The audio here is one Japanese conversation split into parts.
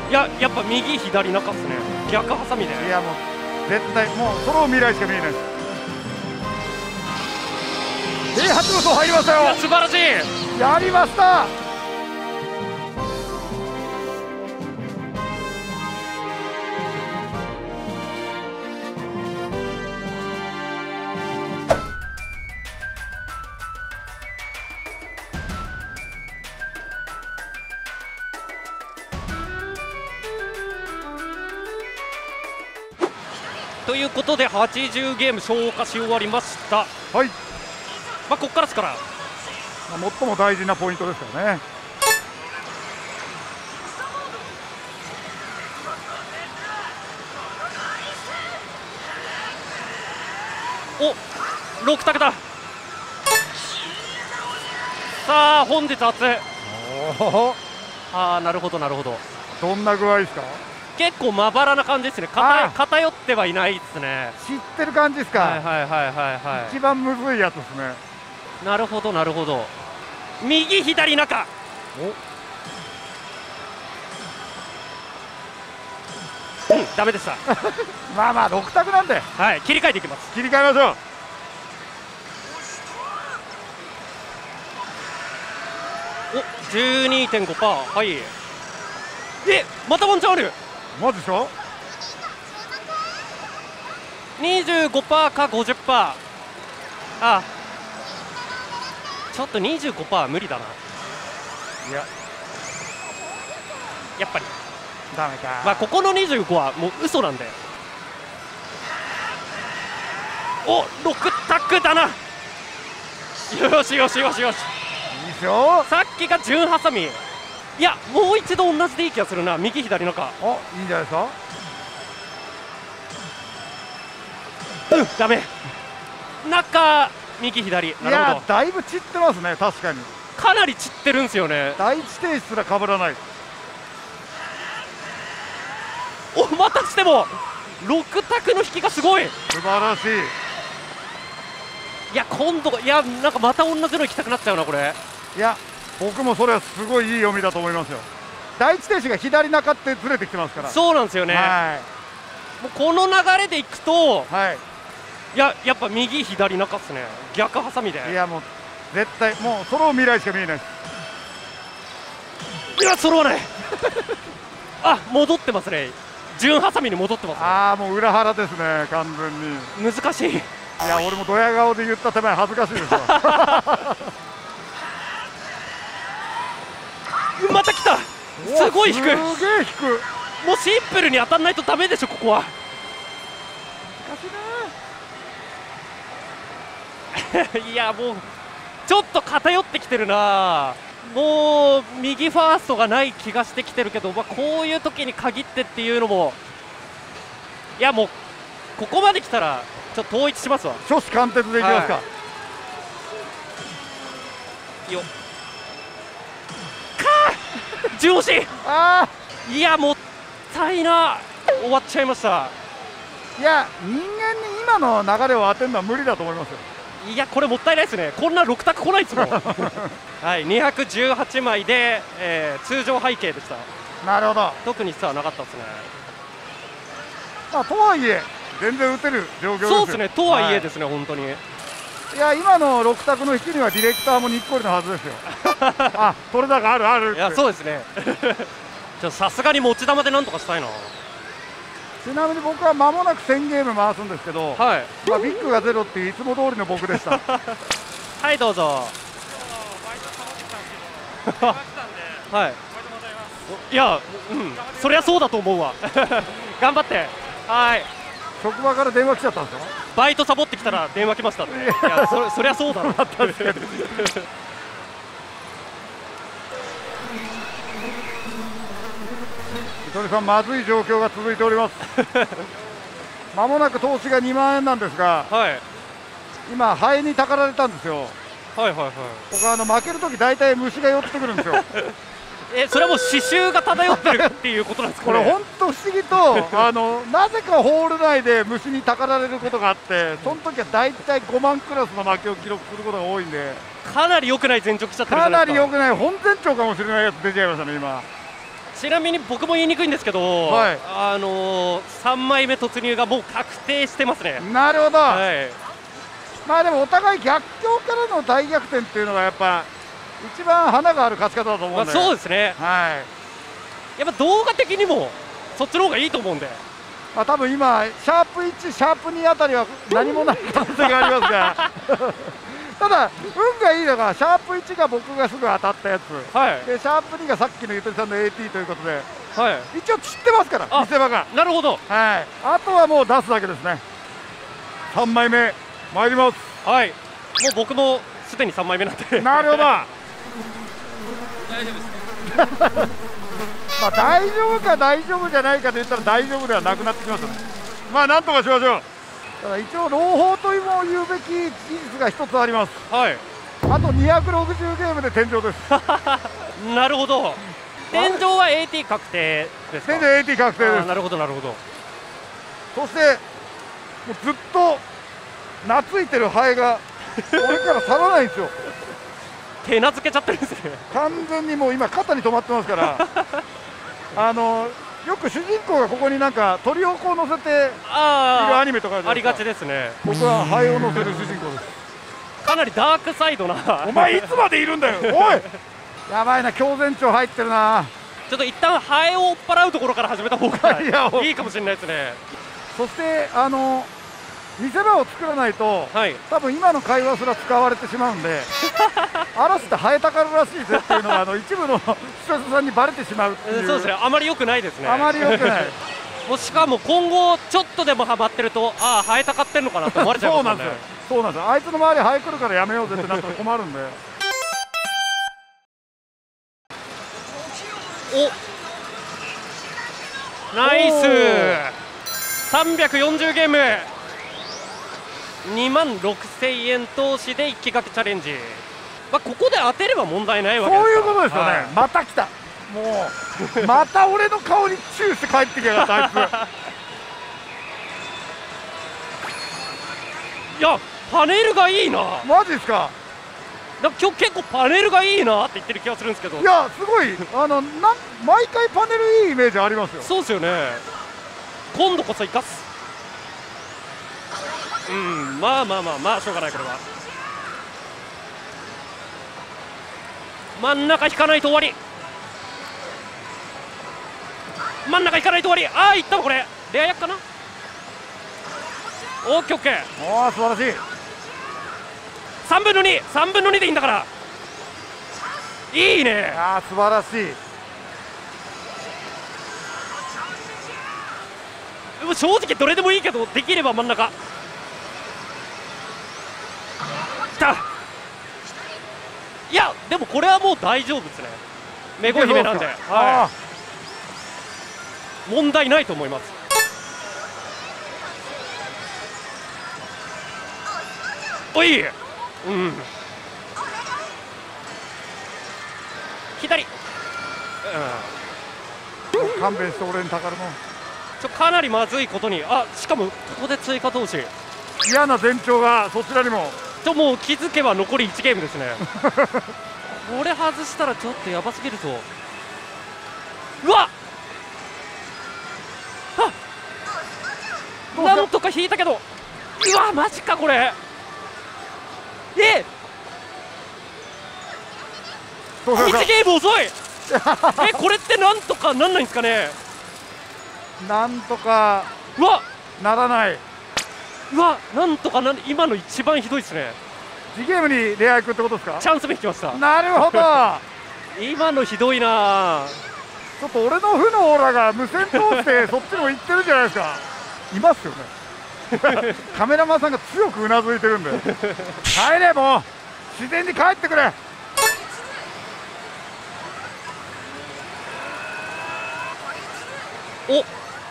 いや、やっぱ右左中っすね。逆ハサミで。 いやもう絶対もうその未来しか見えないです。0発の層入りましたよ。 いや素晴らしい。 やりました。 ということで80ゲーム消化し終わりました。 はい、 まあここからですから、 最も大事なポイントですからね。 お、6択だ。さあ本日初。 おお、 ああなるほどなるほど。 どんな具合ですか。 結構まばらな感じですね。偏ってはいないですね。 知ってる感じですか。 はいはいはいはいはい。 一番むずいやつですね。 なるほどなるほど。右左中。ダメでした。 まあまあ6択なんで、 はい、切り替えていきます。 切り替えましょう。 お、12.5%。はい。またワンチャンある。 マジでしょ。 25%か50%。あ、ちょっと25%無理だな。 いややっぱりダメか。 まあここの25はもう嘘なんで。お、6択だな。よしよしよしよし。 いいですよ。 さっきが順ハサミ。いやもう一度同じでいい気がするな。右左中。 お、いいんじゃないですか。 ダメ。中右左。 いなるほやど。 だいぶ散ってますね。確かにかなり散ってるんですよね。 第一ステージすら被らない。 お、またしても6択の引きがすごい。 素晴らしい。 いや今度、いやなんかまた同じの行きたくなっちゃうなこれ。 いや僕もそれはすごいいい読みだと思いますよ。第一ステージが左中ってずれてきてますから。 そうなんですよね。 はもうこの流れでいくと、 いはい。 やっぱ右左中っすね。逆ハサミで。 いやもう絶対もうその未来しか見えないです。 いや揃わない。あ、戻ってますね。順ハサミに戻ってますね。 ああもう裏腹ですね完全に。 難しい。 いや俺もドヤ顔で言った手前恥ずかしいですわ。 また来た。すごい引く。 すげえ引く。 もうシンプルに当たんないとダメでしょここは。 難しいな。 いやもうちょっと偏ってきてるな。もう右ファーストがない気がしてきてるけど、まあ、こういう時に限ってっていうのも、いやもうここまで来たらちょっと統一しますわ。 初子貫徹でいきますか。 よっ順押し。 あいやもったいな。終わっちゃいました。 あいや人間に今の流れを当てるのは無理だと思いますよ。 いやこれもったいないですね。こんな6択来ないですもん。はい、218枚で、通常背景でした。 なるほど。 特に差はなかったですね。 まあとはいえ全然打てる状況ですよ。 そうですね。とはいえですね、本当に。 いや今の6択の引きにはディレクターもにっこりのはずですよ。あ、取れ高あるあるって。 いやそうですね。さすがに持ち玉でなんとかしたいな。 ちなみに僕は間もなく1000ゲーム回すんですけど、 はい。 まあビッグがゼロっていういつも通りの僕でした。 はいどうぞ。はい。いや、そりゃそうだと思うわ。頑張って。はい。 職場から電話来ちゃったんですよ。 バイトサボってきたら電話来ましたって。いやそりゃそうだろ。 確かに。糸井さんまずい状況が続いております。まもなく投資が2万円なんですが、 はい。 今ハエにたかられたんですよ。 はいはいはい。 僕負けるとき大体虫が寄ってくるんですよ。 それはもう刺繍が漂ってるっていうことなんですかね。 これ本当不思議となぜかホール内で虫にたかられることがあって、その時は大体5万クラスの負けを記録することが多いんで、 かなり良くない前兆来ちゃってるじゃかなですか。 ないり良くない本前兆かもしれないやつ出ちゃいましたね今。 ちなみに僕も言いにくいんですけど、 はい、 3枚目突入がもう確定してますね。 なるほど、 はい、 まあでもお互い逆境からの大逆転っていうのがやっぱ一番花がある勝ち方だと思うんで、 そうですね、 はい、 やっぱ動画的にもそっちの方がいいと思うんで、 多分今シャープ1、シャープ2あたりは何もない可能性がありますがただ運がいいのがシャープ1が僕がすぐ当たったやつ、はい、でシャープ2がさっきのゆとりさんの AT ということで、はい、一応知ってますから見せ場が。 なるほど、 はい、あとはもう出すだけですね。3枚目参ります。 はい、もう僕もすでに3枚目なんでなるほど大丈夫ですまあ大丈夫か大丈夫じゃないかと言ったら大丈夫ではなくなってきますよね。まあなんとかしましょう。ただ一応朗報というも言うべき事実が一つあります。はい、あと260ゲームで天井ですなるほど、天井は AT 確定ですか。 天井 AT 確定です。 なるほどなるほど。 そしてもうずっと懐いてるハエが俺から去らないんですよ手なずけちゃってるんですね完全にもう今肩に止まってますからよく主人公がここになんか鳥をこう乗せているアニメとかありがちですね。 僕はハエを乗せる主人公ですかなりダークサイドなお前いつまでいるんだよおいやばいな、強前兆入ってるな。 ちょっと一旦ハエを追っ払うところから始めた方がいいかもしれないですね。 そして見せ場を作らないと、はい、多分今の会話すら使われてしまうんで嵐ってハエたかるらしいぜっていうのが一部の視聴者さんにバレてしまうっていう。 そうですね、あまり良くないですね。 あまり良くないもうしかも今後ちょっとでもハマってると、ああハエたかってんのかなと思われちゃいますもんねそうなんですよ。あいつの周りハエ来るからやめようぜってなったら困るんでおナイス340ゲーム2万6000円投資で一気掛けチャレンジ、まあ、ここで当てれば問題ないわけですから。 そういうことですよね、はい、また来たもうまた俺の顔にチューして帰ってきやがったあいついやパネルがいいな。 マジですか。 なんか今日結構パネルがいいなって言ってる気がするんですけど。 いやすごい毎回パネルいいイメージありますよ。 そうですよね。今度こそ生かす。まあしょうがないこれは。真ん中引かないと終わり。真ん中引かないと終わり。ああいったわこれ。レア役かな。オッケーオッケー。 おお素晴らしい。 3分の2、3分の2でいいんだから。いいね。 ああ素晴らしい。 正直どれでもいいけどできれば真ん中。きた。いやでもこれはもう大丈夫ですね。めご姫なんで、はい、問題ないと思います。おい、左、 勘弁して俺にたかるの。 かなりまずいことに、しかもここで追加投資。 嫌な前兆がそちらにも。 もう気づけば残り1ゲームですねこれ外したらちょっとやばすぎるぞ。うわっ、なんとか引いたけど、うわマジかこれ。1ゲーム遅いこれってなんとかなんないんですかね。 なんとかならない。 なんとか今の一番ひどいですね。 次ゲームにレア役ってことですか。 チャンス目引きました。 なるほど今のひどいな。 ちょっと俺の負のオーラが無線通してそっちにも行ってるじゃないですか。いますよねカメラマンさんが強くうなずいてるんで帰れ、もう自然に帰ってくれ。 お、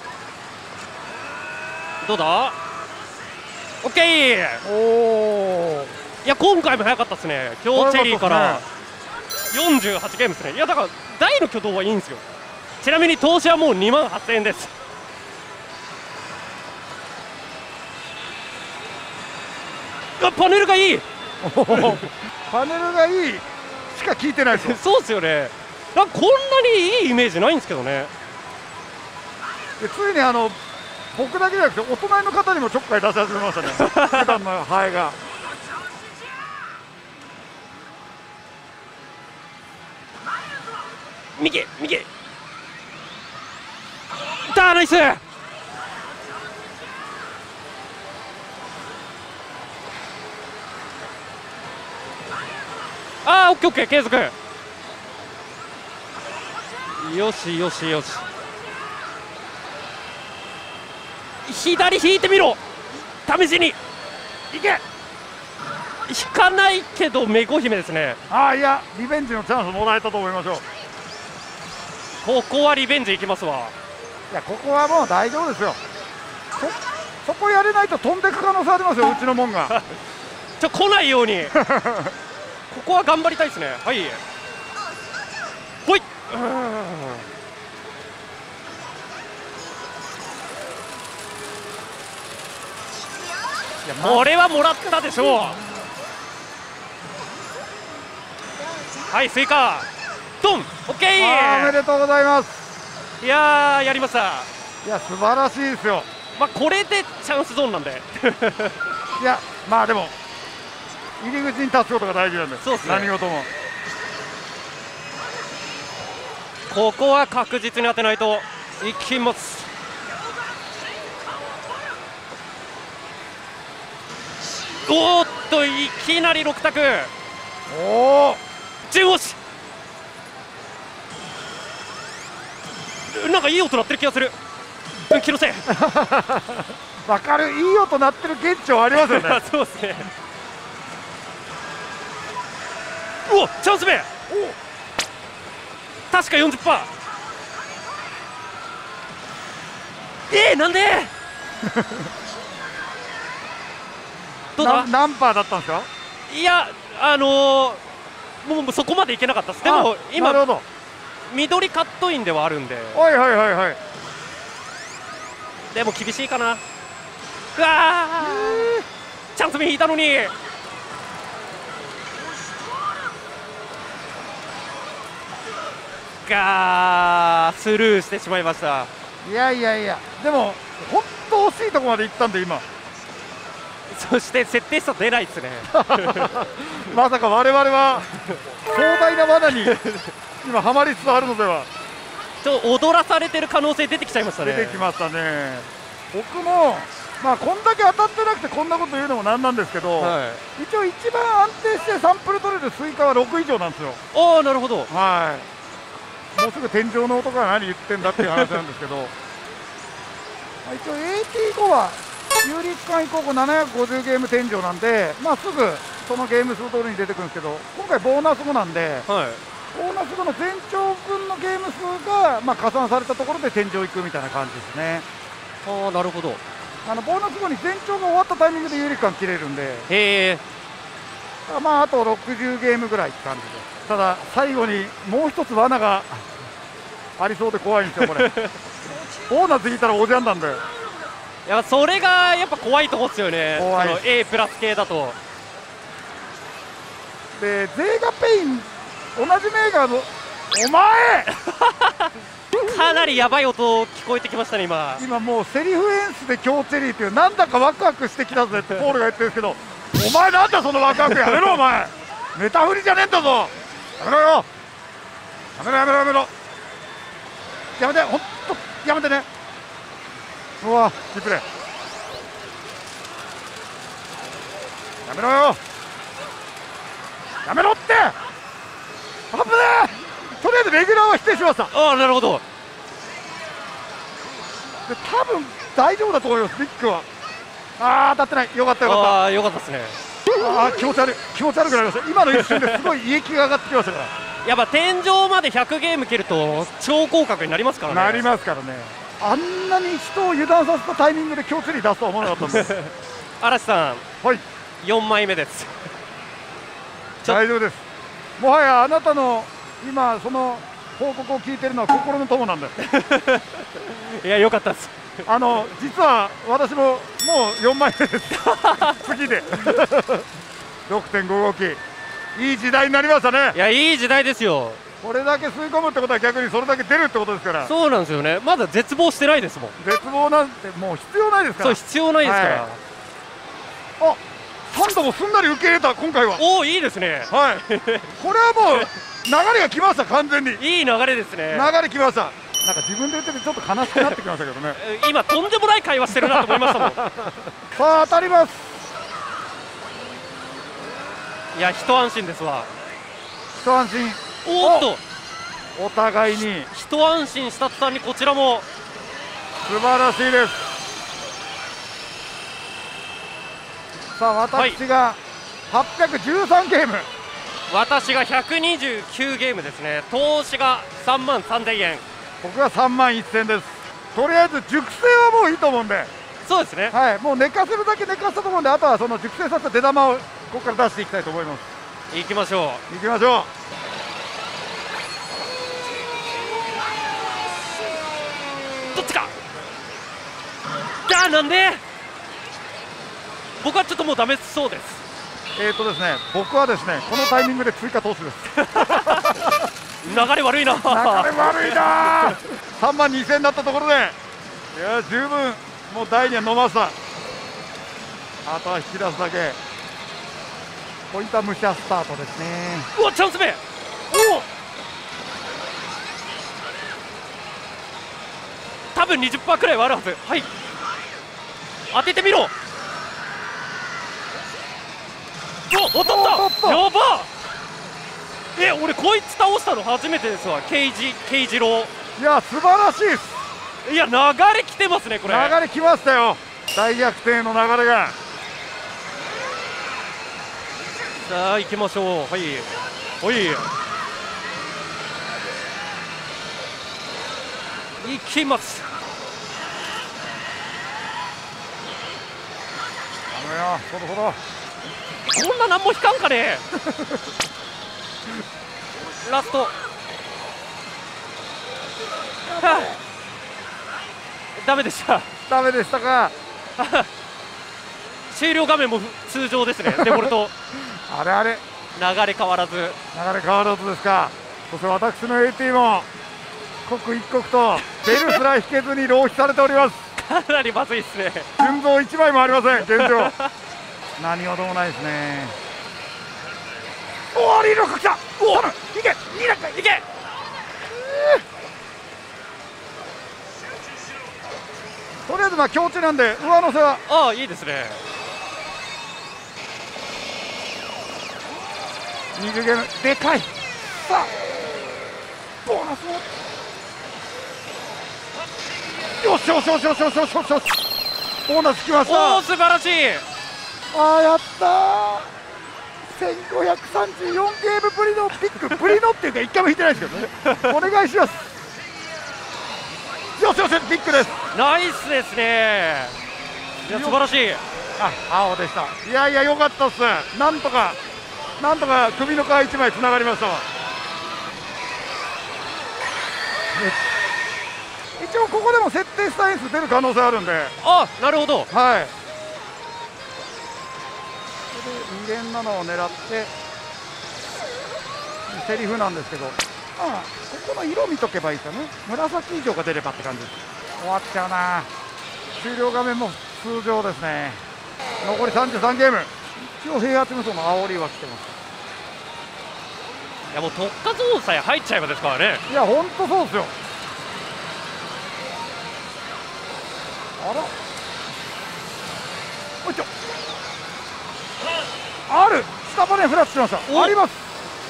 どうだ。オッケー。おー、いや今回も早かったですね。今日チェリーから48ゲームですね。いやだから大の挙動はいいんですよ。ちなみに投資はもう2万8000円です。パネルがいいパネルがいいしか聞いてないですよそうですよね。 なんかこんなにいいイメージないんですけどね。 でついに僕だけじゃなくてお隣の方にもちょっかい出し始めましたね普段のハエが。 右右だー、ナイス。あー、オッケーオッケー、継続。よしよしよし、左引いてみろ、試しに。 いけ。 引かないけどメゴ姫ですね。 ああ、いやリベンジのチャンスもらえたと思いましょう。 ここはリベンジいきますわ。 いや、ここはもう大丈夫ですよ。そこやれないと飛んでいく可能性ありますよ、うちのもんが来ないようにここは頑張りたいですね。はい、ほい。これはもらったでしょう。はい、追加ドン、オッケー。 おめでとうございます。 いやー、やりました。 いや、素晴らしいですよ。 まあこれでチャンスゾーンなんでいや、まあでも入り口に立つことが大事なんです。 そうですね、 何事も。 ここは確実に当てないといきます。おーっと、いきなり6択。 おお、 順押し。なんかいい音鳴ってる気がする。気のせいわかる、いい音鳴ってる現地はありますよねそうですね。うわ、チャンス目。確か 40%。なんでどうだ。 何パーだったんですか。 いや、もうそこまでいけなかったです。でも今なるほど、 緑カットインではあるんで。 はいはいはいはい。 でも厳しいかな。うわー、チャンス目引いたのに。スルーしてしまいました。 いやいやいや、でも本当惜しいところまで行ったんで今。 そして設定したら出ないですねまさか我々は壮大な罠に今はまりつつあるのでは。 ちょっと踊らされてる可能性出てきちゃいましたね。 出てきましたね。僕もまあこんだけ当たってなくてこんなこと言うのもなんなんですけど、 は一応一番安定してサンプル取れるスイカは6以上なんですよ。 ああ、なるほど。 はい、もうすぐ天井の男が何言ってんだっていう話なんですけど一応 AT5 は有利期間以降750ゲーム天井なんで、まあすぐそのゲーム数通りに出てくるんですけど、今回ボーナス後なんで、 はい、 ボーナス後の全長分のゲーム数がまあ加算されたところで天井行くみたいな感じですね。 ああ、なるほど。 ボーナス後に全長が終わったタイミングで有利期間切れるんで、 へえ。 まああと60ゲームぐらいって感じです。ただ最後にもう一つ罠がありそうで怖いんですよこれボーナス引いたらおじゃんなんで。 いや、それがやっぱ怖いとこっすよね。 怖い。 A プラス系だと。 でゼーガペイン同じメーカーのお前かなりやばい音聞こえてきましたね今もうセリフエンスで強チェリーっていうなんだかワクワクしてきたぜってポールが言ってるんですけどお前なんだそのワクワクやめろお前ネタ振りじゃねえんだぞやめろよやめろやめろやめろやめてほんとやめてね。うわキープレーやめろよやめろって危ねえ。とりあえずレギュラーは否定しました。 ああ、なるほど。 で多分大丈夫だと思います。ビッグは当たってない。よかったよかった。 ああ、よかったですね。 気持ち悪い気持ち悪くなりました。今の一瞬ですごい胃液が上がってきましたからやっぱ天井まで100ゲーム蹴ると超広角になりますからね。 なりますからね。あんなに人を油断させたタイミングで強チェリー出すとは思わなかったんで嵐さん、 はい、 4枚目です大丈夫です。もはやあなたの今その報告を聞いてるのは心の友なんでいや、よかったです実は私ももう4枚目です次で6.5 号機いい時代になりましたね。 いや、いい時代ですよ。 ここれだけ吸い込むってことは逆にそれだけ出るってことですから。 そうなんですよね。まだ絶望してないですもん。 絶望なんてもう必要ないですから。 そう必要ないですから、はい、 あ、3度もすんなり受け入れた今回は。 おお、いいですね。 はい。これはもう流れが来ました完全に。いい流れですね。 流れ来ました。なんか自分で言っててちょっと悲しくなってきましたけどね。 今とんでもない会話してるなと思いましたもん。さあ当たります。 いや一安心ですわ。 一安心。 おっと、 お互いに一安心した途端にこちらも素晴らしいです。さあ私が813ゲーム、 私が129ゲームですね。投資が3万3000円、 僕は3万1000です。とりあえず熟成はもういいと思うんで。 そうですね、 はい、もう寝かせるだけ寝かせたと思うんで、あとはその熟成させた出玉をここから出していきたいと思います。 行きましょう行きましょう。どっちか。なんで僕はちょっともうダメそうです。 ですね、僕はですねこのタイミングで追加投資です。 流れ悪いな。流れ悪いな。3万2000になったところで、いや十分もう台には飲ませた。あとは引き出すだけ。ポイントは武者スタートですね。 うわチャンス目。おお、多分 20% くらいはあるはず。はい、当ててみろ。お、当たった。やば。俺こいつ倒したの初めてですわ。慶次郎。 いや素晴らしいです。 いや流れ来てますね。これ流れ来ましたよ。大逆転の流れが。 さあ行きましょう。はいはい、行きます。 ほどほど。 こんな何も引かんかね。ラスト、はあ、ダメでした。 ダメでしたか。 終了画面も通常ですね。デフォルト。 あれあれ、 流れ変わらず。 流れ変わらずですか。そして私の AT も刻一刻とベルすら引けずに浪費されております。 かなりまずいですね。 順増1枚もありません現状。何事もないですね。おお、リードが来た。おお、いけ、2段階いけ。とりあえずまあ強値なんで上乗せは。 ああいいですね。 20ゲームでかい。さあボーナスもよしよしよしよしよしよしよしよし、ボーナスきました。 おお素晴らしい。 ああやったー。1534ゲームぶりのピック、ぶりのっていうか1回も引いてないですけどね。お願いします。よしよしピックです。 ナイスですね。いや素晴らしい。 青でした。いやいや良かったっす。なんとか首の皮1枚つながりましたわ。一応ここでも設定した演出出る可能性あるんで。 あ、なるほど。 はい。2連7を狙ってセリフなんですけど、ここの色見とけばいいですよね。紫以上が出ればって感じです。終わっちゃうな。終了画面も通常ですね。残り33ゲーム。一応平八無双の煽りは来てます。 いやもう特化ゾーンさえ入っちゃえばですからね。 いや本当そうですよ。あら、おいちょある、下バネフラッシュしました。あります。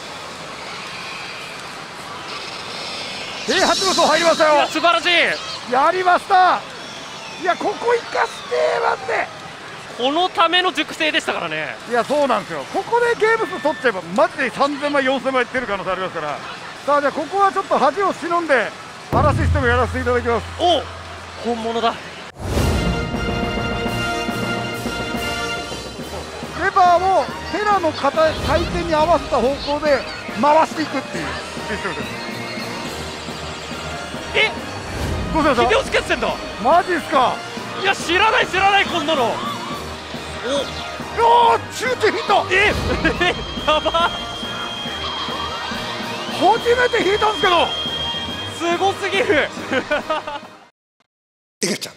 平八無双入りましたよ。 いや素晴らしい。 やりました。いやここ生かしてマジで。 このための熟成でしたからね。 いやそうなんですよ。ここでゲーム数取っちゃえばマジで3000枚4000枚出る可能性ありますから。さあじゃあここはちょっと恥を忍んでパラシステムやらせていただきます。 お、本物だ。 レバーをテラの回転に合わせた方向で回していくっていうシステムです。どうしました？ 秀吉決戦だ。 マジっすか。 いや知らないこんなの。お中継ヒット。 やば。 初めて引いたんですけど、 すごすぎるエガちゃん